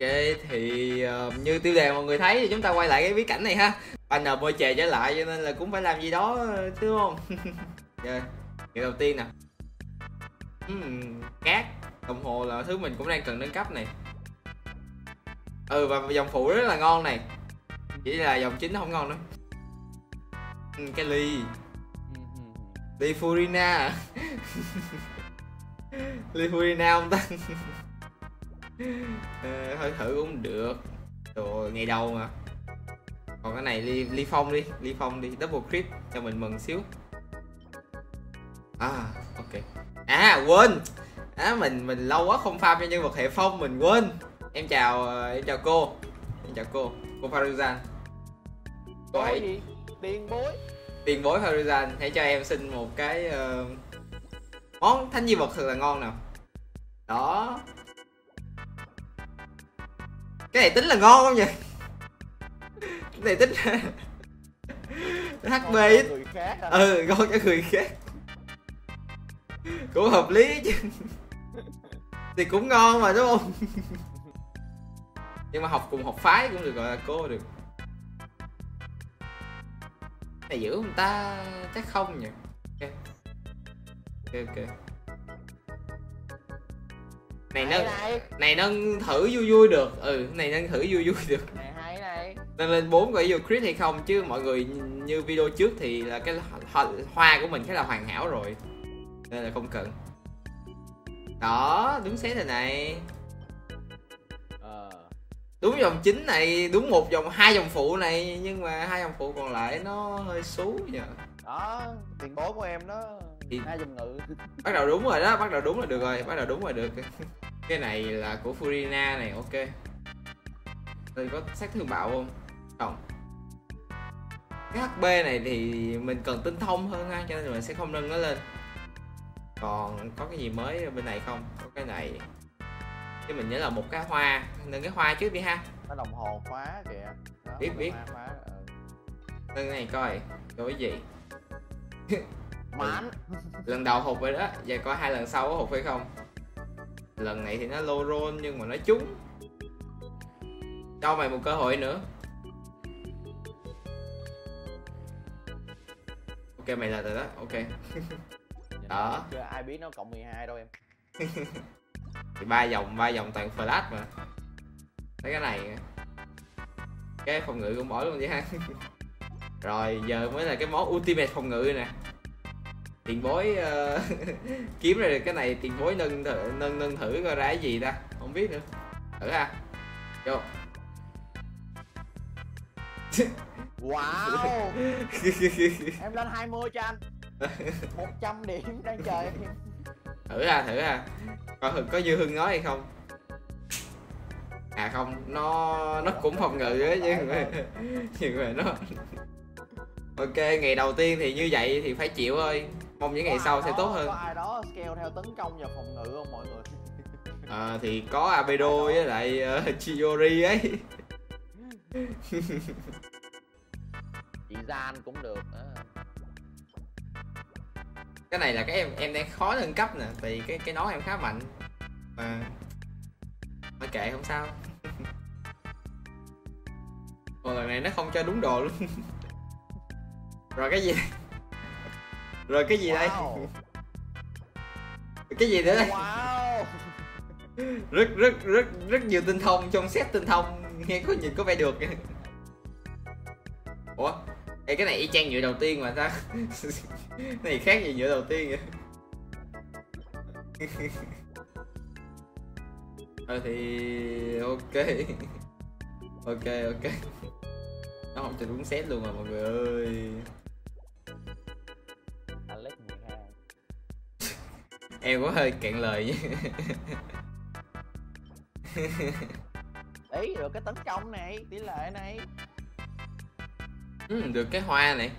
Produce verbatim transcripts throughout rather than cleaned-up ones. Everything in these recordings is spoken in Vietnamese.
thì uh, như tiêu đề mọi người thấy thì chúng ta quay lại cái bí cảnh này ha. Banner môi chề trở lại cho nên là cũng phải làm gì đó chứ đúng không? Rồi, điều đầu tiên nè. uhm, Cát, đồng hồ là thứ mình cũng đang cần nâng cấp này. Ừ, và dòng phụ rất là ngon này. Chỉ là dòng chính nó không ngon nữa. uhm, Cái ly Ly Furina. Ly Furina không ta? Ờ, thôi thử cũng được. Rồi ngày đầu mà. Còn cái này ly ly phong đi, ly phong đi, double crit cho mình mừng xíu. À, ok. À quên. À mình mình lâu quá không farm cho nhân vật hệ phong mình quên. Em chào em chào cô. Em chào cô. Cô Faruzan. Cô hãy gì? Tiền bối. Tiền bối Faruzan, hãy cho em xin một cái uh, món thánh di vật thật là ngon nào. Đó. Cái này tính là ngon không nhỉ? Cái này tính hát pê ít. Ừ, ngon cho người khác. Cũng hợp lý chứ. Thì cũng ngon mà đúng không? Nhưng mà học cùng học phái cũng được gọi là cô được. Cái này giữ không ta? Chắc không nhỉ? Ok. Ok ok. Này nâng này nâng thử vui vui được. Ừ, này nâng thử vui vui được. Này hay này. Nâng lên bốn có yêu crit hay không chứ mọi người như video trước thì là cái hoa của mình khá là hoàn hảo rồi. Nên là không cần. Đó, đúng set rồi này. Ờ. Đúng dòng chính này, đúng một dòng hai dòng phụ này, nhưng mà hai dòng phụ còn lại nó hơi xú nhờ. Đó, tiền bối của em đó. Thì... hai dòng ngự. Bắt đầu đúng rồi đó, bắt đầu đúng là được rồi, bắt đầu đúng rồi được. Cái này là của Furina này, ok. Đây có sát thương bạo không? Không. Cái hát pê này thì mình cần tinh thông hơn ha, cho nên mình sẽ không nâng nó lên. Còn có cái gì mới bên này không? Có cái này. Chứ mình nhớ là một cái hoa, nâng cái hoa trước đi ha. Nó đồng hồ khóa kìa. Đó, biết biết. Khóa, ừ. Nâng cái này coi, coi cái gì. Mãn. Lần đầu hụt rồi đó, giờ coi hai lần sau có hụt hay không. Lần này thì nó low roll nhưng mà nó trúng. Cho mày một cơ hội nữa. Ok mày là rồi đó, ok. Đó. Chưa ai biết nó cộng mười hai đâu em. Thì ba dòng, ba dòng toàn flash mà. Thấy cái này. Cái phòng ngự cũng bỏ luôn vậy ha. Rồi giờ mới là cái món ultimate phòng ngự nè. Tiền bối uh, kiếm ra được cái này, tiền bối nâng thử, nâng nâng thử coi ra cái gì ta, không biết nữa. Thử ha. Vô. Wow. Em lên hai mươi cho anh. một trăm điểm đang chờ em. Thử ha, thử ha. Coi có Dư Hưng nói hay không. À không, nó nó cũng phòng ngự á nhưng mà nhưng mà nó ok, ngày đầu tiên thì như vậy thì phải chịu thôi. Mong những ngày sau sẽ tốt hơn. Có ai đó scale theo tấn công và phòng ngự không mọi người? À, thì có Abedo với lại uh, Chiyori ấy. Chị Gian cũng được đó. Cái này là cái em em đang khó nâng cấp nè, vì cái cái nó em khá mạnh mà. Thôi kệ không sao. Còn lần này nó không cho đúng đồ luôn. Rồi cái gì? Rồi cái gì đây? Wow. Cái gì nữa đây? Wow. Rất rất rất rất nhiều tinh thông trong set tinh thông, nghe có nhìn có vẻ được. Ủa? Ê, cái này y chang nhựa đầu tiên mà sao? Cái này khác gì nhựa đầu tiên vậy? Thôi thì ok. Ok ok. Nó không cho đúng set luôn mà mọi người ơi. Alex mười hai. Em có hơi cạn lời nhé. Ý được cái tấn công này, tỷ lệ này. Ừ, được cái hoa này.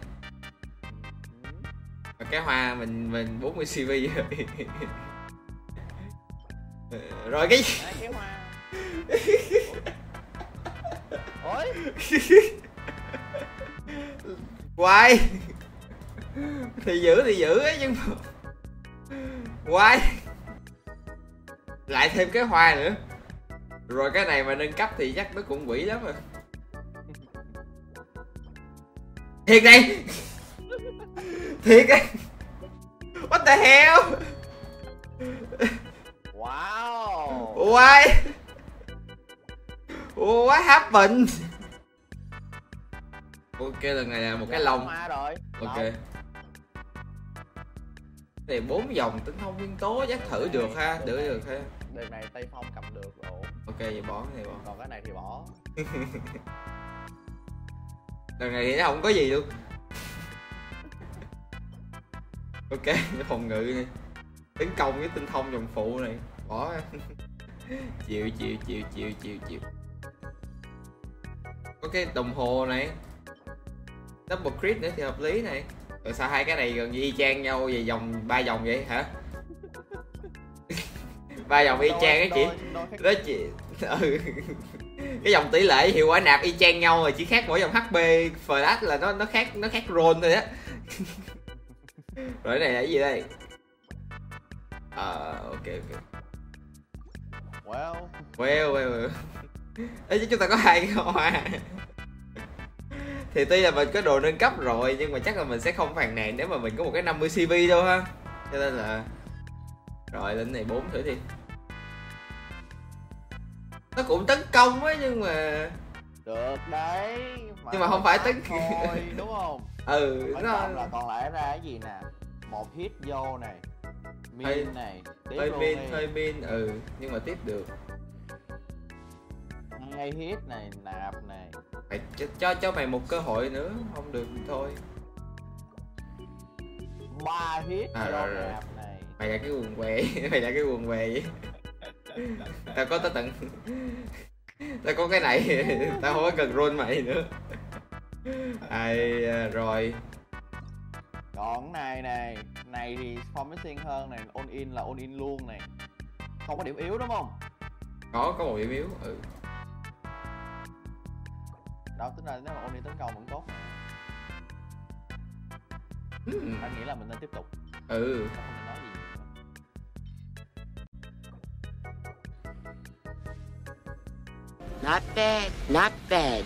Ừ. Cái hoa mình mình bốn mươi xê vê rồi. Rồi cái gì? Đấy, cái hoa. Ôi. Quay. Thì giữ thì giữ ấy nhưng mà quay. Lại thêm cái hoa nữa. Rồi cái này mà nâng cấp thì chắc nó cũng quỷ lắm rồi. Thiệt đây. Thiệt đây. What the hell. Wow. Why? What happened? Ok, lần này là một cái lông. Rồi. Ok. Này bốn dòng tinh thông nguyên tố chắc thử được ha, được được ha. Đợt này Tây Phong cầm được ổn. Ok, vậy bỏ cái này bỏ. Còn cái này thì bỏ. Lần này thì nó không có gì luôn. Ok, nó phòng ngự này, tấn công với tinh thông dòng phụ này bỏ. chịu chịu chịu chịu chịu chịu. Có cái đồng hồ này, double crit nữa thì hợp lý này. Rồi sao hai cái này gần như y chang nhau về dòng ba dòng vậy hả? Ba dòng y chang cái chị đó chị. Ừ. Cái dòng tỷ lệ hiệu quả nạp y chang nhau rồi, chỉ khác mỗi dòng hát pê flash là nó nó khác nó khác roll thôi á. Rồi cái này là cái gì đây? Ờ, uh, ok ok. Well. Well well well. Ê, chứ chúng ta có hai cái hoa. Thì tuy là mình có đồ nâng cấp rồi nhưng mà chắc là mình sẽ không phàn nàn nếu mà mình có một cái năm mươi xê vê đâu ha. Cho nên là rồi lên này bốn thử đi. Nó cũng tấn công á nhưng mà được đấy mà nhưng mà không phải tấn thôi đúng không? Ừ nó là còn lại ra cái gì nè, một hit vô này, min hơi, này tiếp hơi luôn min đi. hơi min ừ nhưng mà tiếp được ngay hit này, nạp này. Mày cho, cho cho mày một cơ hội nữa, không được thì thôi. Ba hit à, vô rồi, rồi. nạp này. Mày là cái quần què. Mày là cái quần què vậy. Tao có tới tận tao có cái này. Tao không có cần roll mày nữa. Ai rồi. Còn này này, này thì promising hơn này, all in là all in luôn này. Không có điểm yếu đúng không? Có có một điểm yếu. Ừ. Đó tính ra nếu mà all in tấn công vẫn tốt. Ừ. Anh nghĩ là mình nên tiếp tục. Ừ. Không nên nói gì nữa. Not bad, not bad.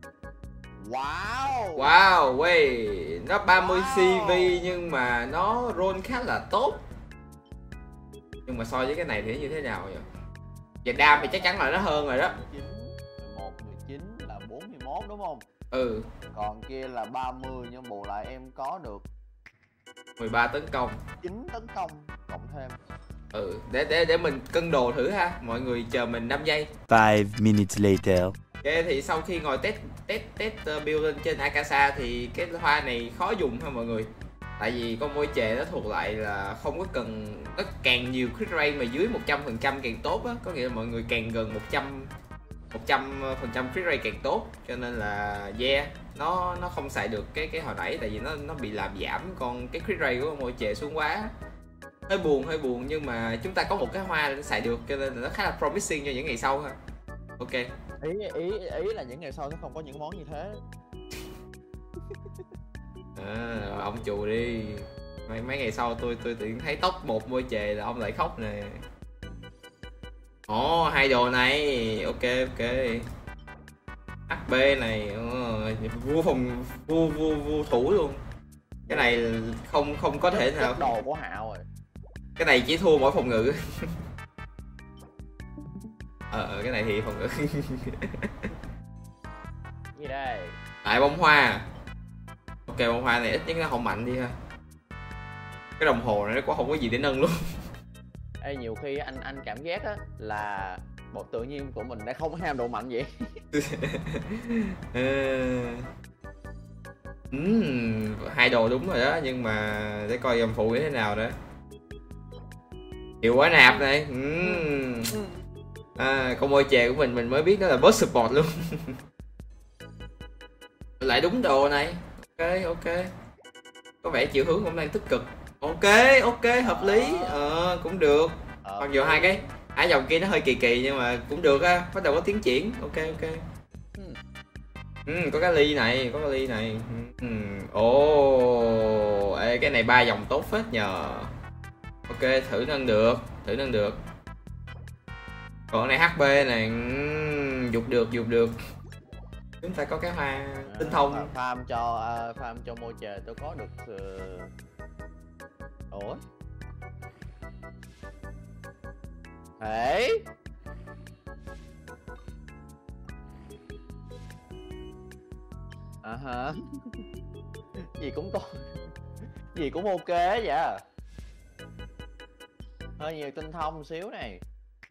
Wow. Wow, wait, nó ba mươi Wow. xê vê nhưng mà nó roll khá là tốt. Nhưng mà so với cái này thì nó như thế nào vậy? Và đam thì chắc chắn là nó hơn rồi đó. mười một, mười chín là bốn mươi mốt đúng không? Ừ. Còn kia là ba mươi nhưng bù lại em có được mười ba tấn công, chín tấn công cộng thêm. Ừ, để để để mình cân đồ thử ha. Mọi người chờ mình năm giây. Five minutes later. Ok, thì sau khi ngồi test test test build lên trên Akasa thì cái hoa này khó dùng ha mọi người. Tại vì con môi chề nó thuộc lại là không có cần, nó càng nhiều crit rate mà dưới một trăm phần trăm càng tốt á, có nghĩa là mọi người càng gần một trăm phần trăm crit rate càng tốt. Cho nên là yeah, nó nó không xài được cái cái hồi nãy tại vì nó nó bị làm giảm con cái crit rate của con môi chề xuống quá. Hơi buồn hơi buồn nhưng mà chúng ta có một cái hoa để xài được cho nên là nó khá là promising cho những ngày sau ha. Ok. Ý ý ý là những ngày sau sẽ không có những món như thế. À, ông chù đi. Mấy mấy ngày sau tôi tôi tự thấy tóc một môi chề là ông lại khóc nè. Ồ, oh, hai đồ này. Ok ok. hát pê này, vua phòng vua vua vua thủ luôn. Cái này không không có thể nào. Đồ của Hạo rồi. Cái này chỉ thua mỗi phòng ngự. Ờ cái này thì phòng ngự. Gì đây? Tại bông hoa. Ok, bông hoa này ít nhất nó không mạnh đi ha. Cái đồng hồ này nó cũng không có gì để nâng luôn. Ê, nhiều khi anh anh cảm giác á là bộ tự nhiên của mình đã không ham độ mạnh vậy. uhm, hai đồ đúng rồi đó, nhưng mà để coi dòng phụ như thế nào nữa. Hiệu quả nạp này. uhm. À, con môi chè của mình mình mới biết nó là boss support luôn. Lại đúng đồ này. Ok ok, có vẻ chiều hướng cũng đang tích cực. Ok ok, hợp lý. Ờ cũng được. Mặc dù hai cái hai dòng kia nó hơi kỳ kỳ nhưng mà cũng được á, bắt đầu có tiến triển. Ok ok. Ừ, có cái ly này, có cái ly này. Ồ, ừ. Ê, cái này ba dòng tốt phết nhờ. Ok, thử nâng được, thử nâng được. Còn này hát pê này dục được dục được. Chúng ta có cái hoa tinh thông. Farm cho uh, farm cho môi trời tôi có được uh... ủa Đấy. À hả. Gì cũng tốt. Gì cũng ok vậy. Hơi nhiều tinh thông một xíu này.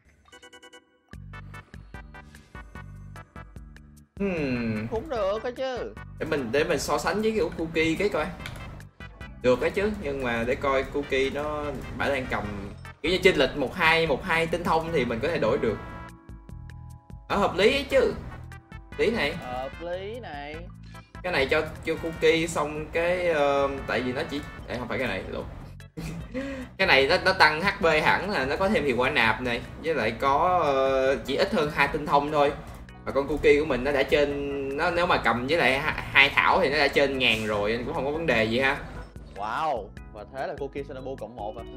Hmm. Cũng được đó chứ. Để mình để mình so sánh với cái cookie cái coi. Được đấy chứ, nhưng mà để coi cookie nó bả đang cầm kiểu như chênh lệch một hai một hai tinh thông thì mình có thể đổi được. Ở hợp lý ấy chứ. Lý này. Hợp lý này. Cái này cho cho cookie xong cái uh, tại vì nó chỉ đây không phải cái này luôn. Cái này nó nó tăng hát pê hẳn là nó có thêm hiệu quả nạp này, với lại có uh, chỉ ít hơn hai tinh thông thôi. Và con cookie của mình nó đã trên nó nếu mà cầm với lại hai thảo thì nó đã trên ngàn rồi nên cũng không có vấn đề gì ha. Wow, và thế là cookie Senobo cộng một à.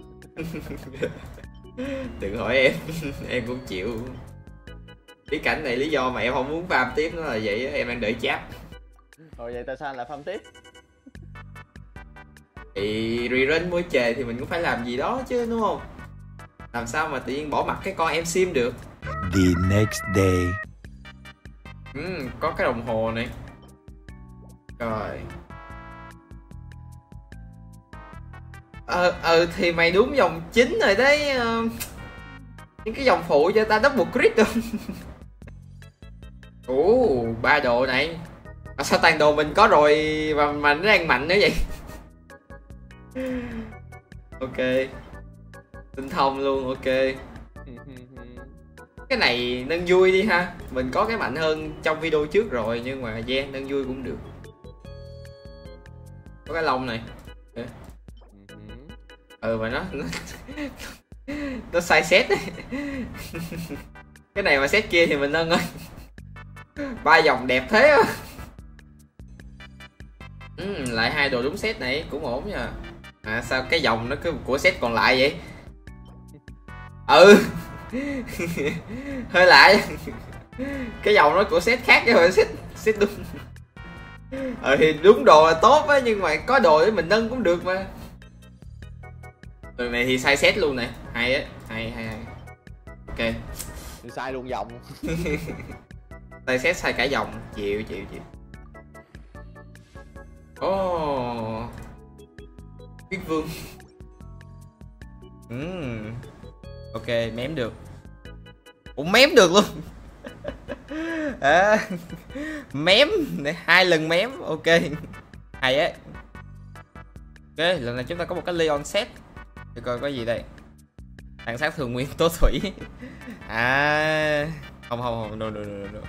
Đừng hỏi em. Em cũng chịu. Bí cảnh này lý do mà em không muốn farm tiếp nó là vậy, em đang đợi cháp. Rồi vậy tại sao lại farm tiếp? Thì rerun môi trời thì mình cũng phải làm gì đó chứ đúng không? Làm sao mà tự nhiên bỏ mặt cái con em sim được. The next day. Ừ, có cái đồng hồ này. Rồi. Ờ, ờ thì mày đúng vòng chín rồi đấy. ờ, Những cái dòng phụ cho ta double crit không? Ủa, ba đồ này. À, sao toàn đồ mình có rồi mà, mà nó đang mạnh nữa vậy? Ok. Tinh thông luôn, ok. Cái này nâng vui đi ha. Mình có cái mạnh hơn trong video trước rồi, nhưng mà yeah, nâng vui cũng được. Có cái lông này. Ừ mà nó nó, nó sai set đấy. Cái này mà set kia thì mình nâng ơi. Ba dòng đẹp thế á. Ừ, lại hai đồ đúng set này cũng ổn nha. À sao cái dòng nó cứ của set còn lại vậy? Ừ. Hơi lạ. Cái dòng nó của set khác chứ không phải set set đúng. Ừ thì đúng đồ là tốt á, nhưng mà có đồ để mình nâng cũng được mà. Lần này thì sai set luôn này, hay á, hay hay hay. Ok. Thì sai luôn dòng. Sai set sai cả dòng, chịu chịu chịu. Ồ. Oh. Biết vương. Uhm. Ok, mém được. Ủa mém được luôn. À, mém hai lần mém, ok. Hay á. Ok, lần này chúng ta có một cái Leon set. Để coi có gì đây. Tăng sát thường nguyên tố thủy. À, không không không, no no no no.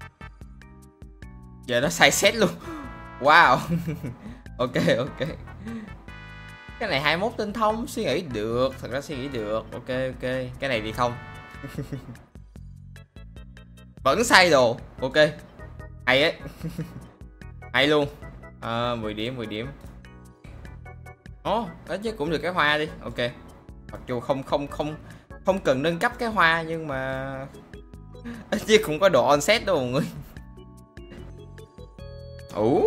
Giờ nó sai set luôn. Wow. Ok ok. Cái này hai mươi mốt tinh thông, suy nghĩ được, thật ra suy nghĩ được. Ok ok, cái này thì không. Vẫn sai đồ. Ok. Hay ấy. Hay luôn. À, mười điểm mười điểm. Ồ, oh, đó chứ cũng được cái hoa đi. Ok. Mặc dù không không không không cần nâng cấp cái hoa nhưng mà ít chứ cũng có độ on set đâu mọi người. Ồ.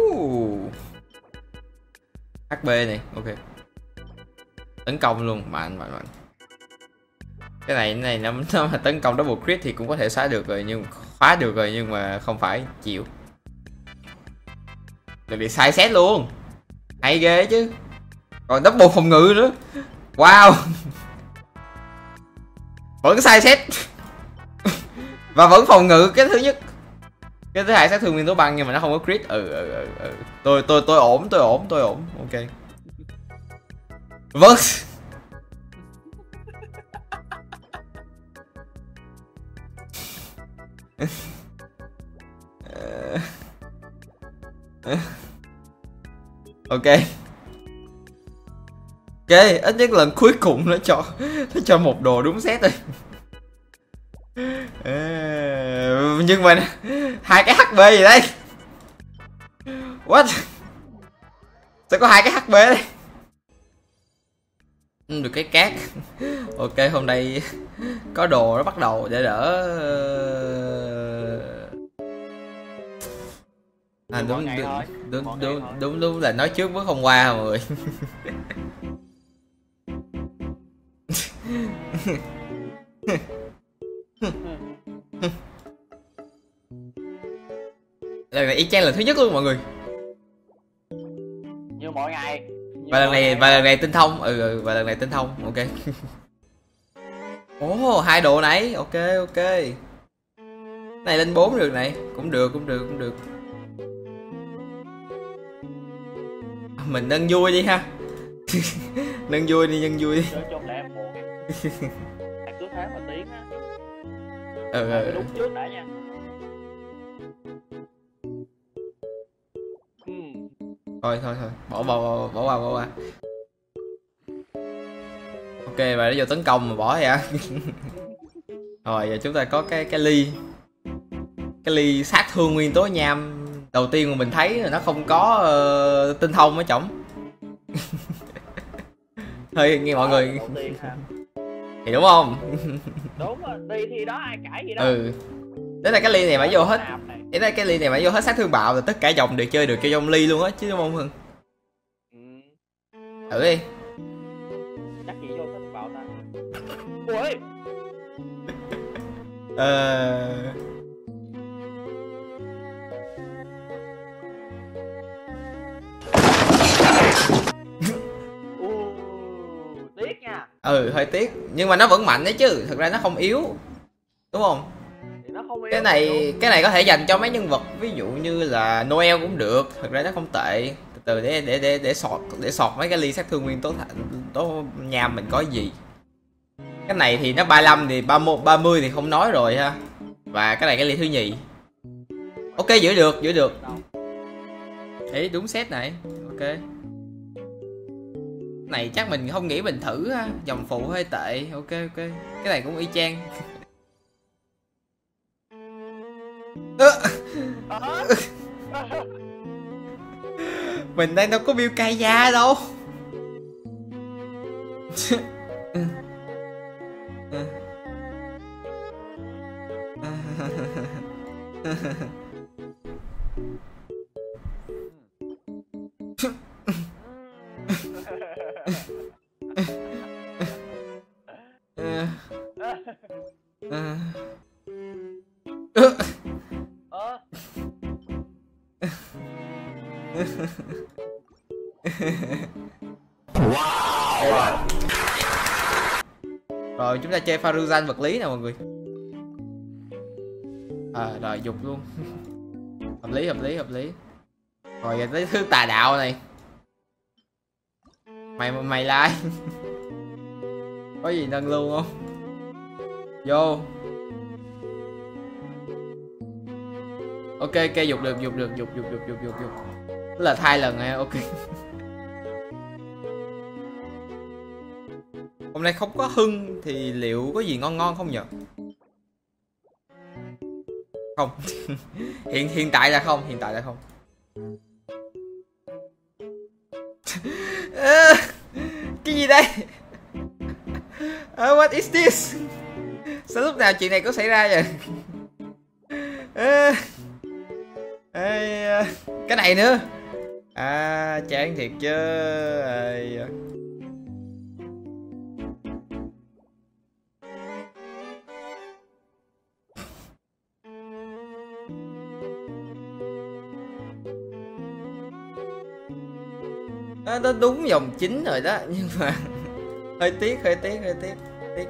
hát pê này, ok. Tấn công luôn, mạnh mạnh mạnh. Cái này cái này nó, nó mà tấn công double crit thì cũng có thể xóa được rồi, nhưng khóa được rồi nhưng mà không phải chịu. Được bị sai set luôn. Hay ghê chứ. Còn double phòng ngự nữa. Wow. Vẫn sai set. Và vẫn phòng ngự cái thứ nhất. Cái thứ hai sát thương nguyên tố băng nhưng mà nó không có crit. Ừ ừ ừ, ừ. Tôi tôi tôi ổn, tôi ổn, tôi ổn. Ok. Vâng. Ok. Ok, ít nhất lần cuối cùng nó cho nó cho một đồ đúng set rồi. À, nhưng mà hai cái hát pê gì đây? What? Sao có hai cái hát pê đây? Ừ, được cái cát. Ok, hôm nay có đồ nó bắt đầu để đỡ. À, đúng đúng, đúng, đúng, đúng đúng là nói trước bước hôm qua mọi người. Lần này y chang lần thứ nhất luôn mọi người. Như mọi ngày. Như Và lần này và ngày lần này tinh thông. Ừ, ừ và lần này tinh thông. Ok. Ồ, oh, hai độ này. Ok, ok. Này lên bốn được này, cũng được, cũng được, cũng được. Mình nâng vui đi ha. Nâng vui đi, nhân vui đi. Nói chung là em buồn. Anh cứ thế mà tiến á. Ừ, ừ. Đúng trước đã nha. Ừ. Thôi thôi thôi, bỏ bỏ bỏ, bỏ qua bỏ qua. Ok, và nó vô tấn công mà bỏ vậy hả? Rồi giờ chúng ta có cái cái ly. Cái ly sát thương nguyên tố nham đầu tiên mà mình thấy là nó không có uh, tinh thông ở trỏng. Hơi nghe mọi người. Thì đúng không? Đúng rồi, đi thì đó ai cãi gì đâu. Ừ. Đấy là cái ly này mà vô hết. Đấy là cái ly này mà vô hết sát thương bạo là tất cả dòng đều chơi được cho trong ly luôn á chứ đúng không Hưng? Ừ. Thử đi. Chắc gì vô sát thương bạo ta. Ui. Ờ. Tiếc nha. Ừ, hơi tiếc, nhưng mà nó vẫn mạnh đấy chứ, thực ra nó không yếu. Đúng không? Thì nó không yếu. Cái này cái này có thể dành cho mấy nhân vật ví dụ như là Noel cũng được, thực ra nó không tệ. Từ từ để để để để sọt để sọt mấy cái ly sát thương nguyên tố tố nham mình có gì. Cái này thì nó ba mươi lăm thì ba mươi ba mươi thì không nói rồi ha. Và cái này cái ly thứ nhì. Ok, giữ được, giữ được. Ấy đúng set này. Ok. Này chắc mình không nghĩ mình thử ha, dòng phụ hơi tệ. Ok ok. Cái này cũng y chang. Mình đang đâu có build Kaya đâu. Wow. Rồi chúng ta chơi Faruzan vật lý nè mọi người. À rồi dục luôn. Hợp lý, hợp lý, hợp lý. Rồi giờ tới thứ tà đạo này. Mày mày like. Có gì nâng luôn không? Vô. Ok ok, dục được, dục được, dục dục dục dục dục dục. Tức là thay lần này, ok. Hôm nay không có Hưng thì liệu có gì ngon ngon không nhỉ? Không. hiện hiện tại là không, hiện tại là không. Cái gì đây? Uh, what is this? Sao lúc nào chuyện này có xảy ra vậy? Uh, uh, cái này nữa. À, chán thiệt chứ. Uh, Nó, nó đúng vòng chính rồi đó, nhưng mà hơi tiếc, hơi tiếc, hơi tiếc, tiếc.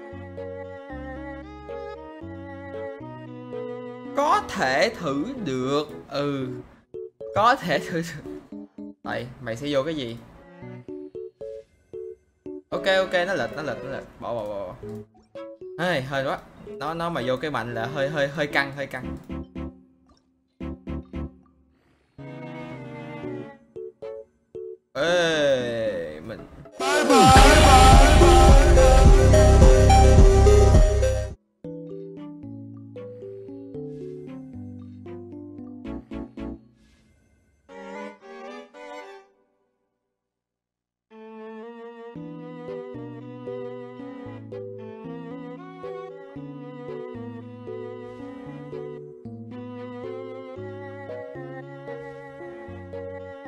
Có thể thử được, ừ, có thể thử được. Đây, mày sẽ vô cái gì? Ok ok, nó lệch, nó lệch, nó lệch, bỏ bỏ bỏ. Ê, hơi quá, nó nó mà vô cái mạnh là hơi hơi hơi căng, hơi căng. Ê, mình bye bye, bye bye.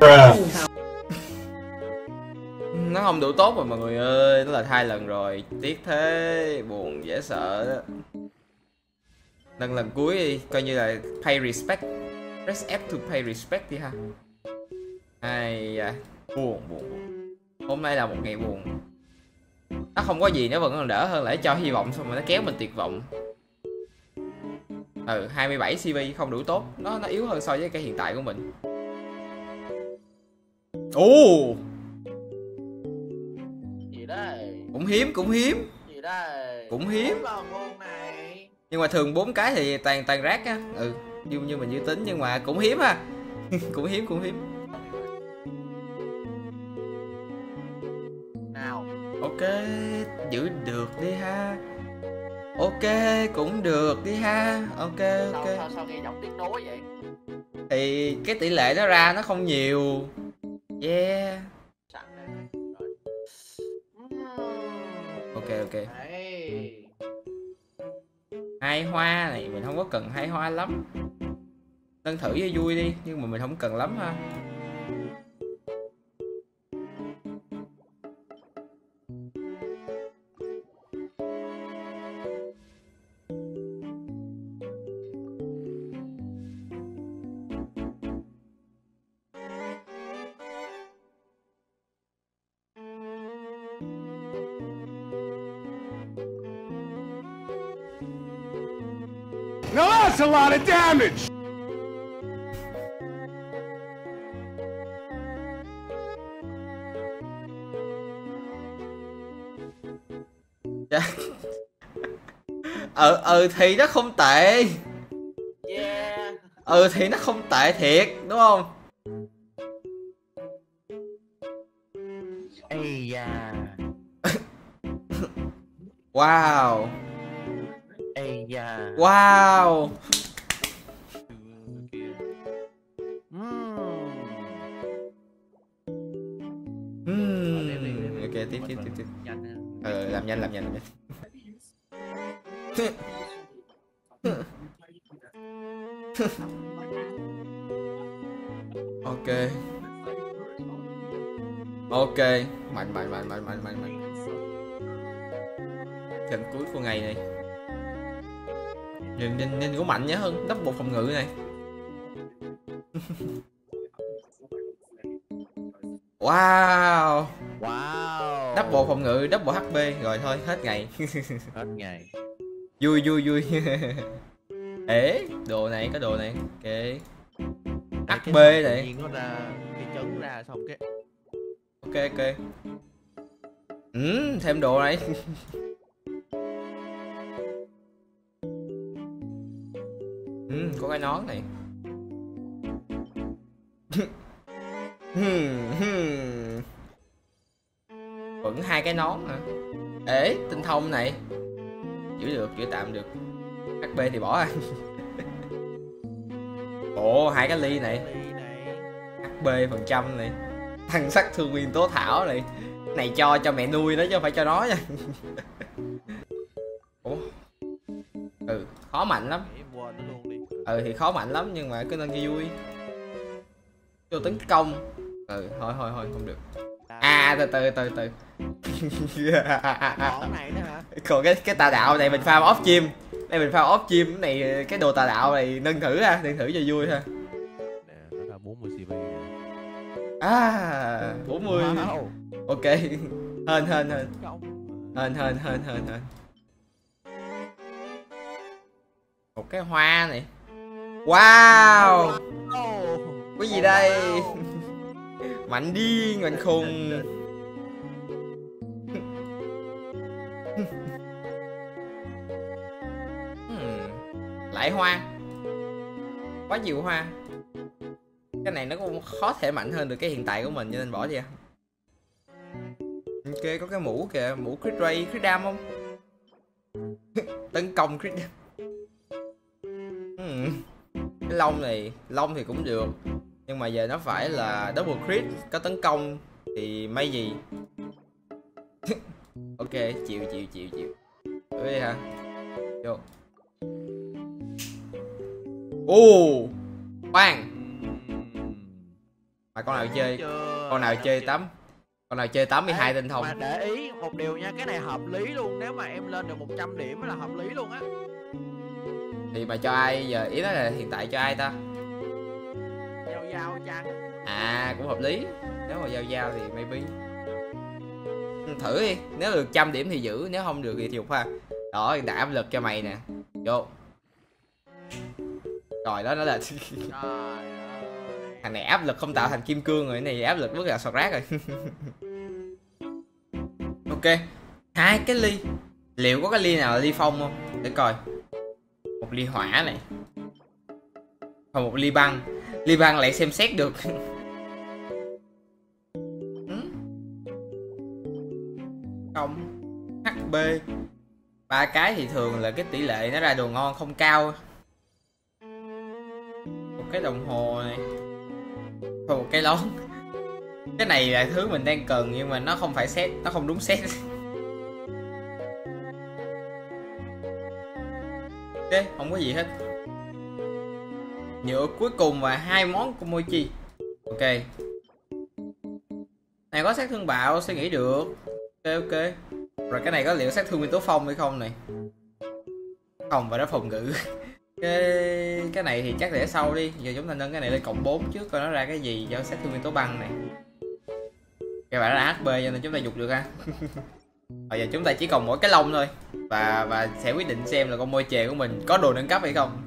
Nó không đủ tốt rồi mọi người ơi, nó là hai lần rồi, tiếc thế, buồn dễ sợ đó. Lần lần cuối đi, coi như là pay respect, press F to pay respect đi ha. Ai da, buồn buồn buồn. Hôm nay là một ngày buồn. Nó không có gì nữa vẫn còn đỡ hơn là cho hy vọng xong rồi nó kéo mình tuyệt vọng. Ừ, hai mươi bảy xê pê không đủ tốt, nó nó yếu hơn so với cái hiện tại của mình. Ồ, Gì đây? cũng hiếm, cũng hiếm, Gì đây? cũng hiếm. Bốn lần luôn này. Nhưng mà thường bốn cái thì toàn toàn rác á. Ừ, như như mình dự tính nhưng mà cũng hiếm ha. Cũng hiếm, cũng hiếm. Nào. Ok, giữ được đi ha. Ok, cũng được đi ha. Ok, Sao, ok. sao, sao nghe giọng tiếc nuối vậy? Thì cái tỷ lệ nó ra nó không nhiều. Yeah. Sẵn đây. Rồi. Uhm. Ok, ok. Đấy. Hai hoa này mình không có cần hai hoa lắm. Nâng thử cho vui đi, nhưng mà mình không cần lắm ha. Now that's a lot of damage! Ừ, ừ thì nó không tệ. Yeah. Ừ thì nó không tệ thiệt, đúng không? Ây da. Wow. Ây da. Wow. Uhm. Ok, tiếp tiếp tiếp tiếp. Ờ, làm nhanh làm nhanh làm nhanh. Ok. Ok, mạnh mạnh mạnh mạnh mạnh mạnh mạnh. Trận cuối của ngày này. Nhìn nhìn nhìn của mạnh nhớ hơn, double phòng ngự này. Wow. Wow. Double phòng ngự, double hát pê. Rồi thôi, hết ngày. Hết ngày. Vui vui vui. Ế, đồ này, có đồ này. Ok. hát pê này. Nó ra cái trứng ra xong cái. Ok ok. Ừ, thêm đồ này. Ừ, có cái nón này. Vẫn hai cái nón hả? Ế, tinh thông này. Giữ được, giữ tạm được. hát pê thì bỏ à. Ồ, hai cái ly này. hát pê phần trăm này. Thăng sắc thương nguyên tố thảo này. Này cho cho mẹ nuôi nó chứ không phải cho nó nha. Ủa? Ừ, khó mạnh lắm. Ừ thì khó mạnh lắm nhưng mà cứ nên cho vui. Vô tấn công. Ừ, thôi thôi thôi không được. À từ từ từ từ. Món này nữa hả? Còn cái cái tà đạo này mình farm off chim. Đây mình farm off chim, cái này cái đồ tà đạo này nâng thử ha, nâng thử cho vui ha. Nè, nó ra bốn mươi xê pê nè. À, bốn mươi. Wow. Ok. Hên hên hên. Hên hên hên hên hên. Một cái hoa này. Wow. Cái gì đây? Mạnh điên, mạnh khùng. Lại hoa. Quá nhiều hoa. Cái này nó cũng khó thể mạnh hơn được cái hiện tại của mình cho nên bỏ đi à. Ok, có cái mũ kìa, mũ crit ray, crit dam không? Tấn công crit dam. Cái lông này, lông thì cũng được. Nhưng mà giờ nó phải là double crit, có tấn công thì may gì. Ok, chịu chịu chịu chịu. Thử đi hả? Vô. Ồ, khoan. Mà con nào chơi Chưa, con nào đâu chơi chưa. tám con nào chơi tám mươi hai Ê, tinh thông. mà để ý một điều nha, cái này hợp lý luôn, nếu mà em lên được một trăm điểm mới là hợp lý luôn á. Thì mà cho ai giờ, ý đó là hiện tại cho ai ta? Giao giao chăng. À cũng hợp lý, nếu mà giao giao thì maybe thử đi, nếu được trăm điểm thì giữ, nếu không được thì chịu ha. Đó, đã áp lực cho mày nè, vô. Rồi đó nó là Trời ơi. thằng này áp lực không tạo thành kim cương rồi, cái này áp lực rất là sọt rác rồi. Ok, hai cái ly, liệu có cái ly nào là ly phong không để coi. Một ly hỏa này, còn một ly băng. Ly băng lại xem xét được. Không, hát pê ba cái thì thường là cái tỷ lệ nó ra đồ ngon không cao. Một cái đồng hồ này, còn một cái lón. Cái này là thứ mình đang cần nhưng mà nó không phải set, nó không đúng set. Ok, không có gì hết. Nhựa cuối cùng và hai món của mochi. Ok, này có sát thương bạo sẽ nghĩ được. Ok ok. Rồi cái này có liệu sát thương nguyên tố phong hay không này? Không, và nó phòng ngự. Cái cái này thì chắc để sau đi. Giờ chúng ta nâng cái này lên cộng bốn trước coi nó ra cái gì cho sát thương nguyên tố băng này. Các bạn là hát pê cho nên chúng ta dục được ha. Bây giờ chúng ta chỉ còn mỗi cái lông thôi. Và và sẽ quyết định xem là con môi chề của mình có đồ nâng cấp hay không.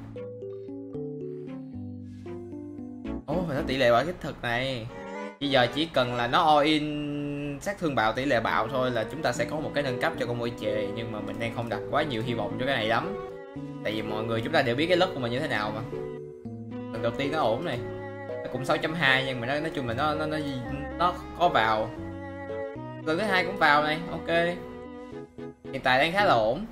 Ồ, oh, nó tỷ lệ bạo thiết thực này. Bây giờ chỉ cần là nó all in sát thương bạo tỷ lệ bạo thôi là chúng ta sẽ có một cái nâng cấp cho con môi chề. Nhưng mà mình đang không đặt quá nhiều hy vọng cho cái này lắm. Tại vì mọi người chúng ta đều biết cái lớp của mình như thế nào mà. Lần đầu tiên nó ổn này, nó cũng sáu chấm hai nhưng mà nó nói chung là nó nó nó nó có vào. Lần thứ hai cũng vào này, ok. Hiện tại đang khá là ổn.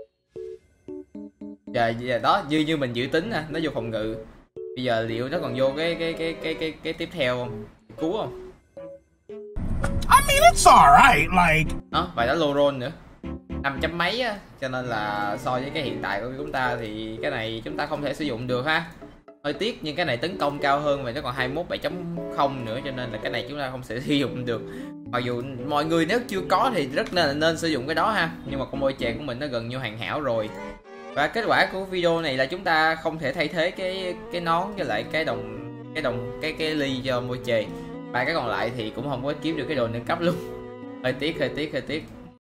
Giờ, giờ đó như như mình dự tính nè, nó vô phòng ngự. Bây giờ liệu nó còn vô cái cái cái cái cái cái tiếp theo không? Cứu không? I mean, it's alright, like... Đó, và đó lô roll nữa. năm chấm mấy á, cho nên là so với cái hiện tại của chúng ta thì cái này chúng ta không thể sử dụng được ha. Hơi tiếc, nhưng cái này tấn công cao hơn và nó còn hai mươi mốt bảy chấm không nữa, cho nên là cái này chúng ta không thể sử dụng được. Mặc dù mọi người nếu chưa có thì rất nên nên sử dụng cái đó ha, nhưng mà con môi chè của mình nó gần như hoàn hảo rồi. Và kết quả của video này là chúng ta không thể thay thế cái cái nón với lại cái đồng cái đồng cái cái ly cho môi chè. Và cái còn lại thì cũng không có kiếm được cái đồ nâng cấp luôn. Hơi tiếc, hơi tiếc, hơi tiếc.